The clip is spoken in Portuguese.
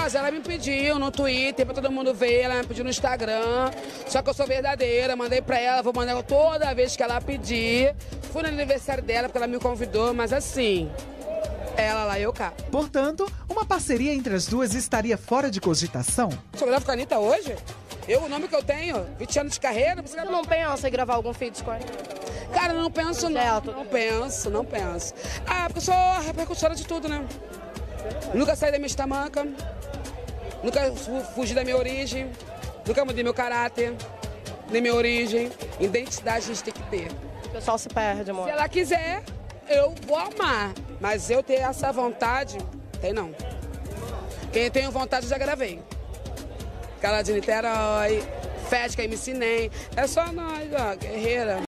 mas ela me pediu no Twitter pra todo mundo ver, ela me pediu no Instagram. Só que eu sou verdadeira, mandei pra ela, vou mandar toda vez que ela pedir. Fui no aniversário dela porque ela me convidou, mas assim, ela lá e eu cá. Portanto, uma parceria entre as duas estaria fora de cogitação? Sou gravo com a Anitta hoje? O nome que eu tenho, 20 anos de carreira. Você não pensa em gravar algum feat com ela? Cara, não penso não. Certo. Não penso. Ah, porque eu sou a repercussora de tudo, né? Nunca saí da minha estamanca, nunca fugi da minha origem, nunca mudei meu caráter, nem minha origem. Identidade a gente tem que ter. O pessoal se perde, amor. Se ela quiser, eu vou amar. Mas eu ter essa vontade, tem não. Quem tem vontade, eu já gravei. Aquela de Niterói, Fética, MC Nem. É só nós, ó, guerreira.